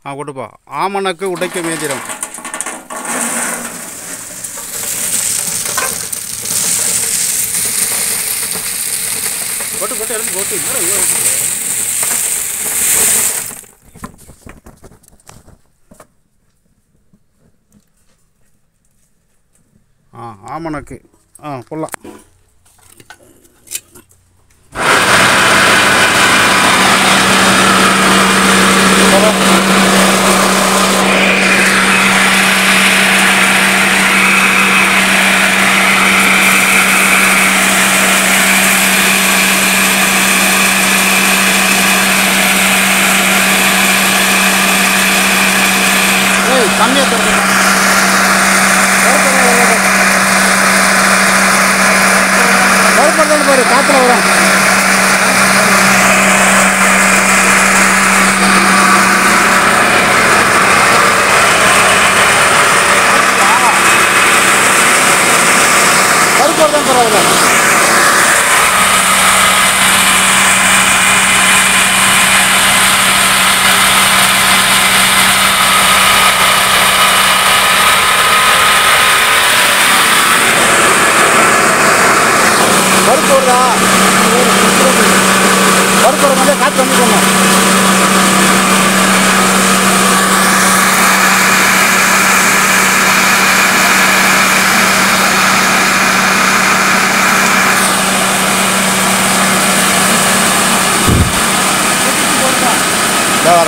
கொடுப்பா. ஆமணக்கு உடைக்கும் இயந்திரம். கொட்டு இறந்து கொட்டு. ஆமணக்கு போடலாம். கம்மியாக தரணும் பாரு, காற்றுல வரும். கருப்பு தான் பரவாயில்ல. வருதா வருகிற மாதிரி காற்று கம்மி பண்ணும். வர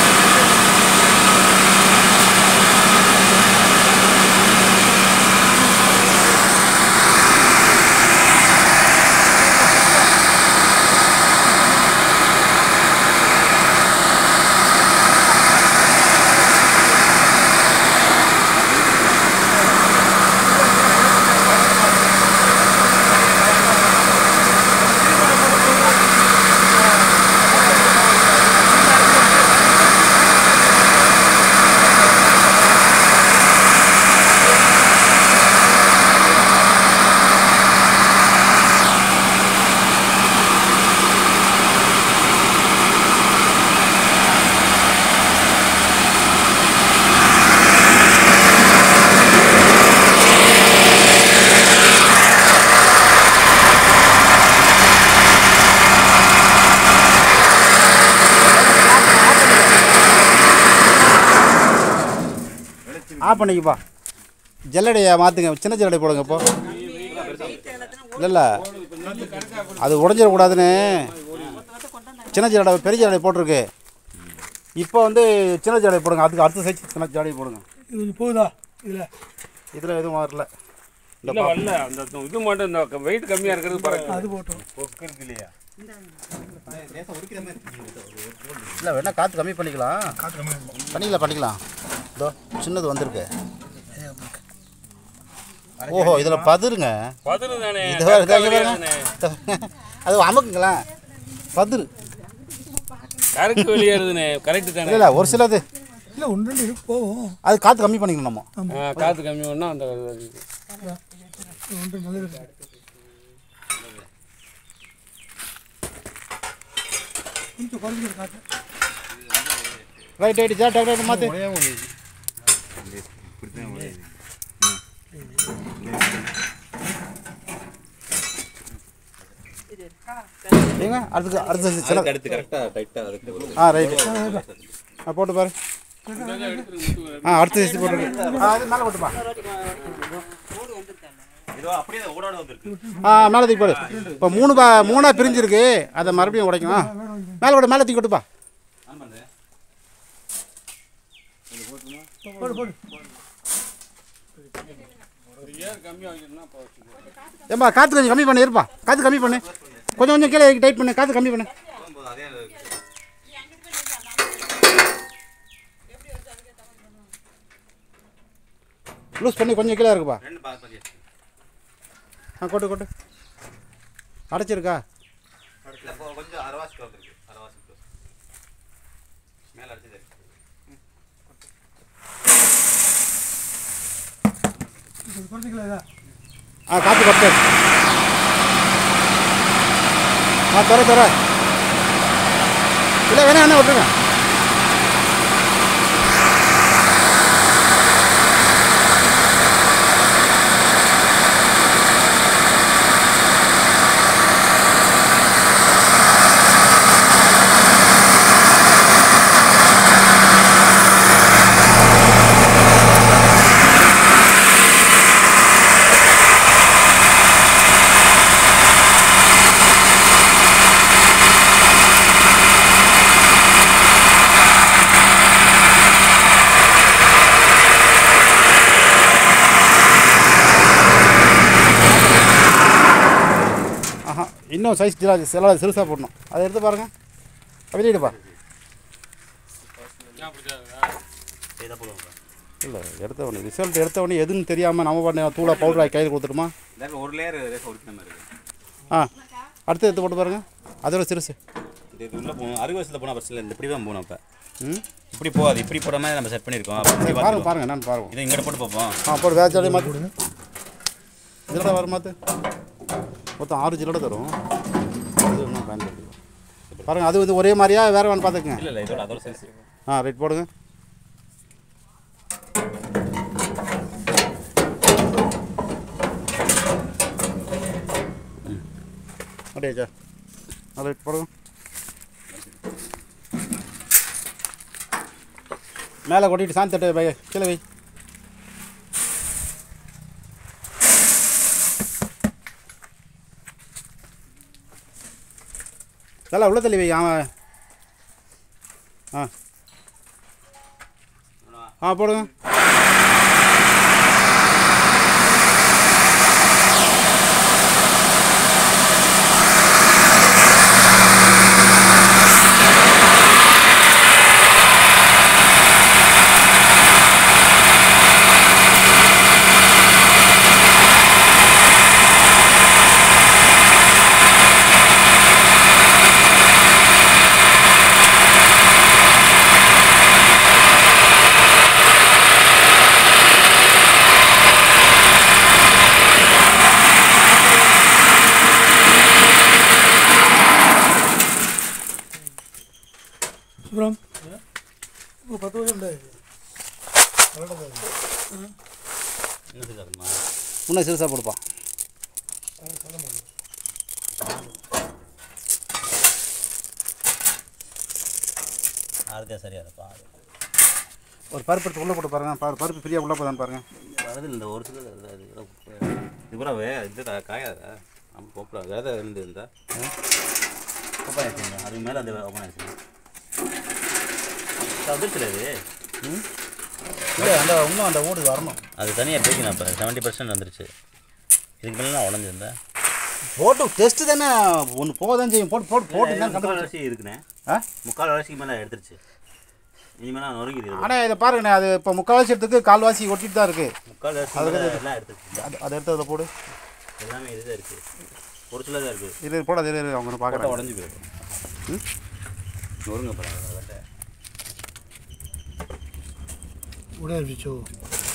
ஆஃப் பண்ணிக்கப்பா. ஜல்லடையை மாற்றுங்க, சின்ன ஜல்லடை போடுங்க. இப்போ இல்லை அது உடஞ்சிடக்கூடாதுன்னு சின்ன ஜல்லடை பெரிய ஜல்லடை போட்டிருக்கு. இப்போ வந்து சின்ன ஜல்லடை போடுங்க. அதுக்கு அடுத்த சைஸ் சின்ன ஜல்லடை போடுங்க. இது போகுதா? இதில் எதுவும் வரல. இல்லை அந்த இது மட்டும் இந்த வெயிட் கம்மியாக இருக்கிறது பறக்கும். அது போட்டோம் இல்லையா? இல்லை வேணா காற்று கம்மி பண்ணிக்கலாம். பண்ணிக்கலாம். இதோ சின்னது வந்திருக்கு. ஓஹோ இதில் பதுருங்க. அது அமுக்குங்களா பதுரு கரெக்ட் வெளியேறுதுண்ணே. கரெக்டு தானே? இல்லை ஒரு சிலது இல்லை ஒன்று இருக்கு போகும். அது காற்று கம்மி பண்ணிக்கணும் நம்ம. காற்று கம்மி பண்ணால் அந்த ஒன்று நல்லது. கொஞ்சம் குறைஞ்சிருக்கு காற்று. ரைட் டாக்டர் மாற்று. ஏங்க அடுத்து கரெக்டாக ரைட்டு. போட்டு பாரு. அடுத்த சைஸ் போட்டு அது மேலே போட்டுப்பா. மேலே தூக்கி போடு. இப்போ மூணாக பிரிஞ்சிருக்கு. அதை மறுபடியும் உடைக்கும். மேலே போடு, மேலே தூக்கி விட்டுப்பா. ஏம்பா காற்று கொஞ்சம் கம்மி பண்ணு. இருப்பா காற்று கம்மி பண்ணு. கொஞ்சம் கீழே டைட் பண்ணு. காற்று கம்மி பண்ணு. லூஸ் பண்ணி கொஞ்சம் கீழே இருக்குப்பா. கொட்டு அடைச்சிருக்கா? காற்று கொட்டு. தர இல்லை வேணா என்ன விட்டுருங்க. இன்னும் சைஸ் சில சிறுசாக போடணும். அதை எடுத்து பாருங்கள், வெளியிடுப்பா. இல்லை எடுத்தவொடனே ரிசல்ட் எடுத்தவொடனே எதுன்னு தெரியாமல் நம்ம பண்ண தூளை பவுடர் ஆகி கையில் கொடுத்துட்டுமா? ஒரு லேயர் ஆ அடுத்து எடுத்து போட்டு பாருங்கள், அதோட சிறுசு. இது உள்ளே போகணும். அறுவசத்தில் போனால் பஸ்ஸில் இந்த இப்படி தான் போகணும். இப்போ இப்படி போகாது, இப்படி போகிற மாதிரி நம்ம செட் பண்ணியிருக்கோம். பாருங்கள் என்னன்னு பாருங்கள். இதை இங்கே போட்டு பார்ப்போம். போட்டு வேறு ஜாலியாக மாற்றி விடுங்க. ஜில்லடை வர மாற்று மொத்தம் 6 ஜில்லடை தரும். அது ஒன்றும் பயன்படுத்தி பாருங்கள். அது வந்து ஒரே மாதிரியா வேறு வேணும் பார்த்துக்குங்க. இல்லை இதோட அதோட சைஸ். ரைட் போடுங்க. அப்படியே சார் ரைட் போடுங்க. மேலே கொட்டிட்டு சாந்தி தட்டு வை, கீழே வை. நல்லா உள்ள தள்ளி வை. போடுங்க. அப்புறம் இப்போ 10 வருஷம் உண்டாயிருக்கு. இன்னும் சிறுசாக கொடுப்பான். சரியா இருப்பா. ஒரு பருப்பு எடுத்து உள்ளே போட்டு பாருங்கள். பருப்பு ஃப்ரீயாக உள்ளே போதான்னு பாருங்கள். வருது இந்த ஒரு சில இது கூட இது காயாத நம்ம போப்படா வேத இருந்து இருந்தா ஓப்பன் ஆயிடுச்சுங்க. அதுக்கு மேலே அந்த ஓப்பன் ஆயிடுச்சுங்க. வந்துருச்சுல இது. இல்லை இன்னும் அந்த ஓடு வரணும். அது தனியாக பேக்கணும். இப்போ 70% வந்துருச்சு. இதுக்கு மேலே உடஞ்சிருந்தேன். போட்டு டெஸ்ட்டு தானே ஒன்று போதான் செய்யும். போட்டு தான் முக்கால் வளர்ச்சி இருக்குண்ணே. முக்கால் வளர்ச்சிக்கு மேலே எடுத்துருச்சு. இனிமேல் நொறுங்கிது. ஆனால் இதை பாருங்கண்ணே, அது இப்போ முக்கால்வாசி எடுத்துக்கு கால்வாசி ஒட்டிட்டு தான் இருக்குது. முக்கால் வளர்ச்சி எல்லாம் எடுத்துருச்சு. அதை எடுத்து அதில் போடு. எல்லாமே இதுதான் இருக்குது. ஒரு சில தான் இருக்குது. இது போட அது அவங்க பார்க்குறேன். உடஞ்சி போயிடும். நொறுங்க போகிறாங்க. உடையாச்சோ.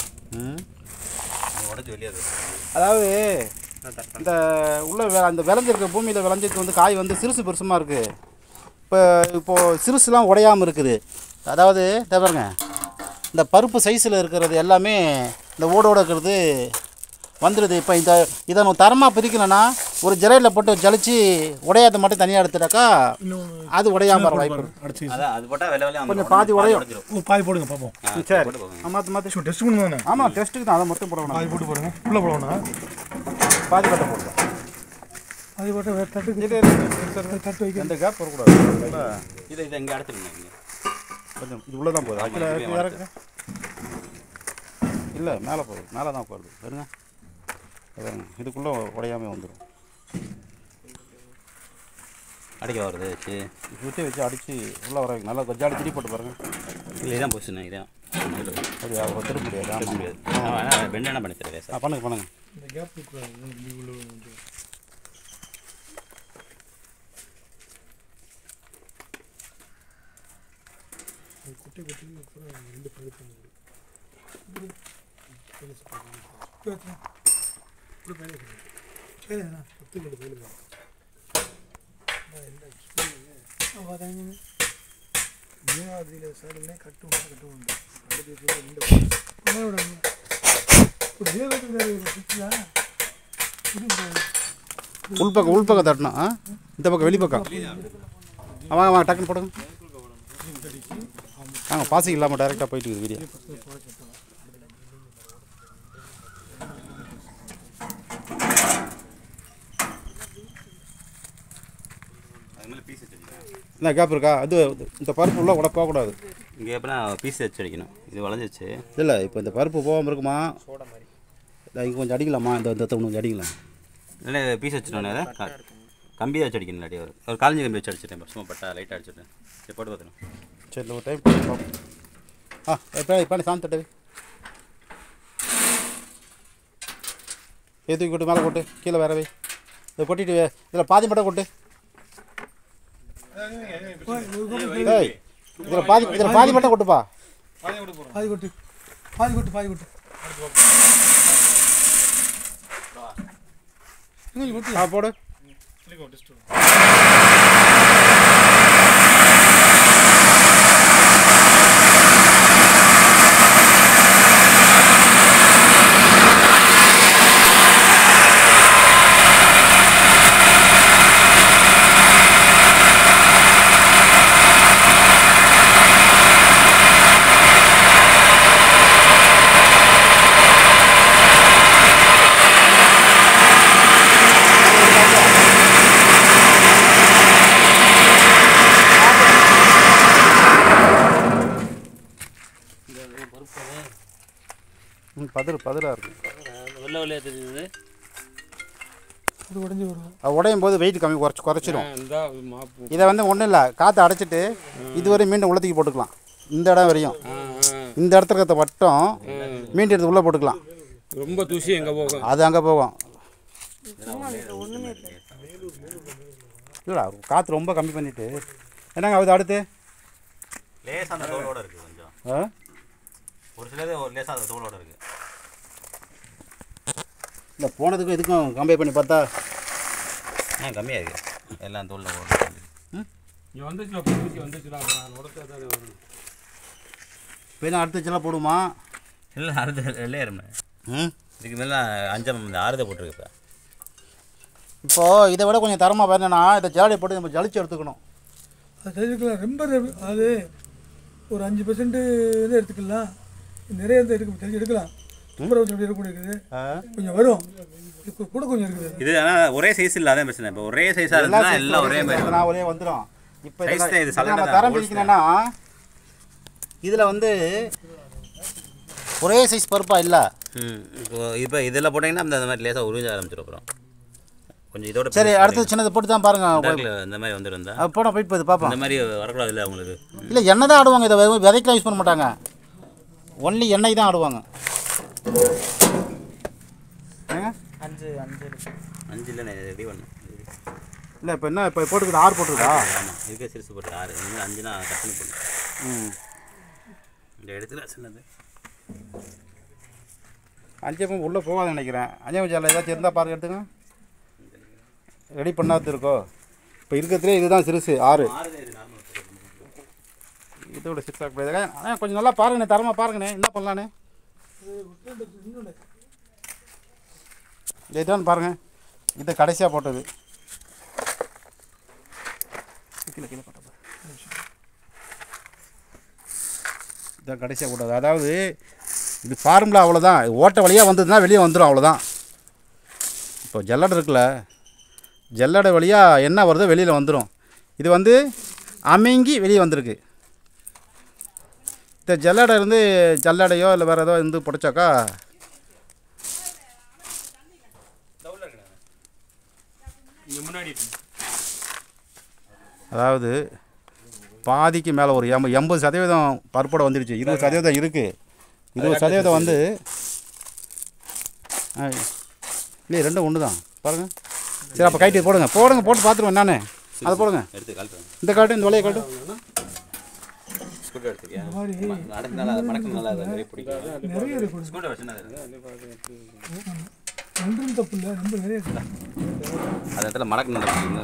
உடஞ்சி வெளியே. அதாவது இந்த உள்ள அந்த விளைஞ்சிருக்க பூமியில் விளைஞ்சிருக்கு வந்து காய் வந்து சிறுசு பெருசுமாக இருக்குது. இப்போது சிறுசுலாம் உடையாமல் இருக்குது. அதாவது பாருங்க, இந்த பருப்பு சைஸில் இருக்கிறது எல்லாமே இந்த ஓடோடு இருக்கிறது வந்துடுது. இப்போ இதை நம்ம தரமாக பிரிக்கணும்னா ஒரு ஜரையில் போட்டு ஜலிச்சு உடையாத மட்டும் தனியாக எடுத்துட்டாக்கா அது உடையாம வாய்ப்பு கொஞ்சம் பாதி உடையும். பாதி போடுங்க பார்ப்போம். சரி மாற்றி டெஸ்ட் பண்ணுவாங்க. ஆமாம் டெஸ்ட்டுக்கு தான் அதை மட்டும் போடணும். பாதி போட்டு பாருங்க. உள்ளே போடணும். பாதி கட்டை போடுவோம். பாதி போட்டு வேறு தட்டு வைக்க எந்த கேப் வரக்கூடாது. இதை இங்கே அடைச்சிருங்க. கொஞ்சம் இது உள்ளே தான் போகுது. ஆக்கில் இல்லை மேலே போகுது. மேலே தான் போகுது. வருங்க வருங்க. இதுக்குள்ளே உடையாமல் வந்துடும். அடிக்க வருது வச்சு விட்டு வச்சு அடித்து உள்ளே வர நல்லா கொஞ்சம் அடிச்சு போட்டு பாருங்கள். இல்லை இதான் போச்சுண்ணே. இதான் அப்படியா திரும்ப முடியாது. முடியாது. பெண்ட் என்ன பண்ணி தருவேன் சார். பண்ணுங்க. இந்த கேப் குட்டி ரெண்டு பழுப்பு மீனாதிரியில் சைடுமே கட்டு உண்டு. உள்பக்கம் தட்டணும். இந்த பக்கம் வெளிப்பக்கம் வாங்க டக்குன்னு போடுங்க. பாசி இல்லாமல் டைரெக்டாக போயிட்டு இருக்குது வீடியோ. என்ன கேப் இருக்கா? அது இந்த பருப்பு உள்ள கூட போகக்கூடாது. இங்கே எப்படின்னா பீஸ் வச்சு அடிக்கணும். இது வளைஞ்சிச்சு. இல்லை இப்போ இந்த பருப்பு போகாமல் இருக்குமா? இங்கே கொஞ்சம் அடிக்கலாமா? இந்த கொஞ்சம் அடிக்கலாம். இல்லை பீஸ் வச்சுட்டோன்னே கம்பியை வச்சு அடிக்கணும் இல்லாட்டி ஒரு காலஞ்சி கம்பி வச்சு அடிச்சிட்டேன் சும்மா பட்டா லைட்டாக அடிச்சிட்டேன் சரி போட்டு பார்த்துணும். சரி ஒரு டைம் பார்ப்போம். இப்போ சாந்தி தட்டவி தூக்கி கொட்டு மேலே கொட்டு கீழே வேற வை இதை கொட்டிட்டு இதில் பாதி மட்டும் கொட்டு. ஏய் இதில் பாதி மட்டும் கொட்டுப்பா. பாதி கொட்டு பாதி கொட்டு பாதி கொட்டு போடு. பதிலாக இருக்கும் வெள்ளை வெள்ளையாக தெரியுது. அது உடஞ்சி வரும். அது உடையும் போது வெயிட் குறைச்சிடும். இந்த மாப்பு இதை வந்து ஒன்றும் இல்லை காற்றை அடைச்சிட்டு இதுவரை மீண்டும் உள்ள தூக்கி போட்டுக்கலாம். இந்த இடம் வரையும் இந்த இடத்துல இருக்கிறத மட்டும் மீண்டும் எடுத்து உள்ளே போட்டுக்கலாம். ரொம்ப தூசி எங்கே போகும் அது அங்கே போகும். இல்லைடா காற்று ரொம்ப கம்மி பண்ணிவிட்டு என்னங்க அது அடுத்து லேசாக அந்த தோலோடு இருக்குது கொஞ்சம் ஒரு சிலது ஒரு லேசாக அந்த தோலோடு இருக்குது. இல்லை போனதுக்கும் இதுக்கும் கம்பேர் பண்ணி பார்த்தா கம்மியாக இருக்குது எல்லாம் தோலில் ஓடும். இங்கே வந்துச்சுல தூசி வந்துச்சுல உடச்சா தான் வரும். இப்போ அடுத்த சில போடுமா? இல்லை அறுத வெள்ளையாருமே இதுக்கு மேலே 5 இந்த ஆறுதை போட்டிருக்கு. இப்போது இதை விட கொஞ்சம் தரமாக பாருன்னா இதை ஜாலியை போட்டு நம்ம ஜலிச்சு எடுத்துக்கணும். அது தெரிஞ்சுக்கலாம் ரொம்ப அது ஒரு 5% எடுத்துக்கலாம். நிறைய தெரிஞ்சு எடுக்கலாம். சூப்பராக எப்படி இருக்கக்கூடிய இருக்குது கொஞ்சம் வரும் கூட கொஞ்சம் இருக்குது. இது ஆனால் ஒரே சைஸ் இல்லை அதான் பிரச்சனை. இப்போ ஒரே சைஸாக இருந்தால் எல்லாம் ஒரே மாதிரி நான் ஒரே வந்துடும். இப்போ இது நம்ம தரம் பிரிக்கணும்னா இதில் வந்து ஒரே சைஸ் பருப்பாக இல்லை. இப்போ இதெல்லாம் போட்டிங்கன்னா அந்த மாதிரி லேசாக உறிஞ்ச ஆரம்பிச்சிடும். அப்புறம் கொஞ்சம் இதோட சரி அடுத்தது சின்னதை போட்டு தான் பாருங்கள். இந்த மாதிரி வந்துருந்தா போனால் போயிட்டு போகுது பார்ப்போம். இந்த மாதிரி வரக்கூடாது இல்லை அவங்களுக்கு. இல்லை எண்ணெய் தான் ஆடுவாங்க. இதை விதைக்கெலாம் யூஸ் பண்ண மாட்டாங்க. ஒன்லி எண்ணெய் தான் ஆடுவாங்க. 5 இல்லை ரெடி பண்ணணும். இல்லை இப்போ என்ன இப்போ போட்டுக்கிட்டு 6 போட்டுருக்கா? ஆமாம் இதுக்கே சிறுசு போட்டு 6 இன்னும் 5னா கட் பண்ணி போடணும். இந்த இடத்துல சின்னது 5 உள்ளே போகாதுன்னு நினைக்கிறேன். 5 ஜாலில் ஏதாச்சும் இருந்தால் பாருங்க எடுத்துங்க. ரெடி பண்ணாது இருக்கோ? இப்போ இருக்கிறதுலே இதுதான் சிறுசு 6. இதோட 6 ஆக ஆனால் கொஞ்சம் நல்லா பாருங்கண்ணே தரமாக பாருங்கண்ணே என்ன பண்ணலான்னு. இதுதான் பாருங்கள் இதை கடைசியாக போட்டது. கீழே கீழே போட்ட இதான் கடைசியாக போட்டது. அதாவது இது ஃபார்முலா அவ்வளோதான். ஓட்ட வழியாக வந்ததுன்னா வெளியே வந்துடும் அவ்வளோதான். இப்போ ஜல்லடை இருக்குல்ல ஜல்லடை வழியாக என்ன வருதோ வெளியில் வந்துடும். இது வந்து அமுங்கி வெளியே வந்திருக்கு. இந்த ஜல்லடை இருந்து ஜல்லடையோ இல்லை வேறு ஏதோ இருந்து புடைச்சாக்கா முன்னாடி அதாவது பாதிக்கு மேலே ஒரு 80% பருப்போட வந்துடுச்சு. 20% இருக்குது. 20% வந்து இல்லை ரெண்டும் ஒன்று தான் பாருங்கள். சரி அப்போ கைட்டு போடுங்க போட்டு பார்த்துருவேன் நான். அதை போடுங்க. இந்த காட்டு இந்த வலையை காட்டு. நிறைய இருக்கு. ஒன்றும் தப்பு இல்லை ரொம்ப நிறைய இருக்கு. அது இடத்துல மடக்கு நடக்குது.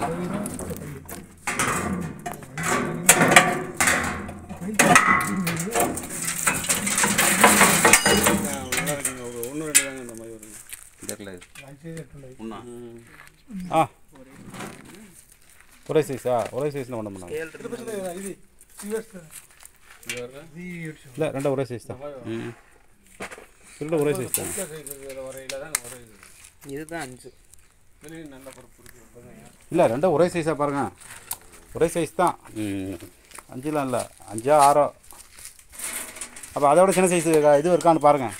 ஒன்று 2 தாங்க இந்த மாதிரி வருங்க. ஒரே சைஸா? ஒரே சைஸில் ஒன்று பண்ணாங்க. இல்லை ரெண்டும் ஒரே சைஸ் தான். ரெண்டும் ஒரே சைஸ் தான். இதுதான் 5 நல்ல பருப்பு இல்லை ரெண்டும் ஒரே சைஸாக பாருங்கள். ஒரே சைஸ் தான். 5லாம் இல்லை 5 6. அப்போ அதோட சின்ன சைஸ் இது இருக்கான்னு பாருங்கள்.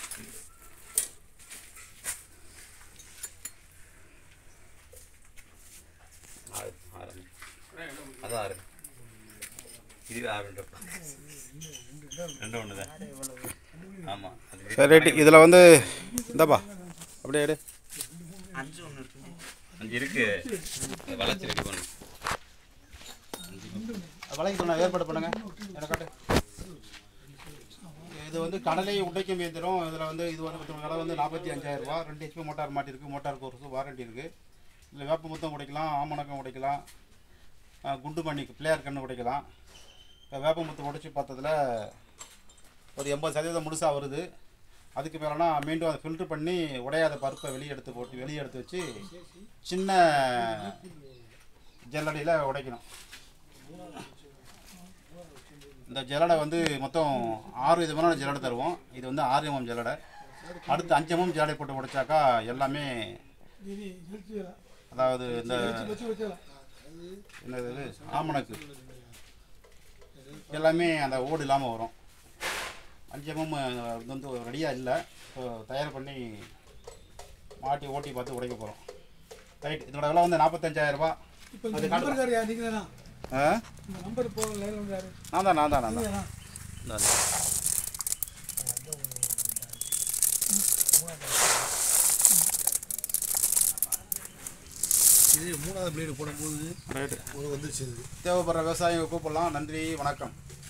இது 6 ரெண்டு ஒன்று தான். ஆமாம் அது சரி ரைட்டு. இதில் வந்து இந்தாப்பா அப்படியே எடு. 5 இருக்கு. வளர்ச்சி ரெடி பண்ணு. வளைக்க சொன்ன ஏற்பாடு பண்ணுங்க. எனக்கு காட்டு. இது வந்து கடலை உடைக்கும் இயந்திரம். இதில் வந்து இது வந்து விலை வந்து 45,000 ரூபா. 2 HP மோட்டார் மாட்டிருக்கு. மோட்டாருக்கு ஒரு வருஷம் வாரண்டி இருக்குது. இதில் வேப்ப முத்தம் உடைக்கலாம், ஆமணக்கம் உடைக்கலாம், குண்டு மணி பிளேயர் கன்று உடைக்கலாம். இப்போ வேப்ப முத்தம் உடைச்சி பார்த்ததில் ஒரு 80% முழுசாக வருது. அதுக்கு மேலேனா மீண்டும் அதை ஃபில்ட்ரு பண்ணி உடையாத பருப்பை வெளியே எடுத்து வச்சு சின்ன ஜல்லடையில் உடைக்கணும். இந்த ஜல்லடை வந்து மொத்தம் 6 விதமான ஜல்லடை தருவோம். இது வந்து 6 mm ஜல்லடை. அடுத்து 5 mm ஜல்லடை போட்டு உடைச்சாக்கா எல்லாமே, அதாவது இந்த என்னது ஆமணக்கு எல்லாமே அந்த ஓடு இல்லாமல் வரும். 5 mm வந்து ரெடியாக இல்லை. இப்போ தயார் பண்ணி மாட்டி ஓட்டி பார்த்து உடைக்க போகிறோம். ரைட். இதோட விலை வந்து 45,000 ரூபா. இப்போ இந்த நம்பர் யார் நீங்கள் தானா? இந்த நம்பர் போகிற லைனில் வந்து யார்? நான் தான். இது 3வது பிளேடு போடும்போது ரைட்டு. ஒரு வந்துருச்சு. தேவைப்படுற விவசாயிங்க கூப்பிடலாம். நன்றி, வணக்கம்.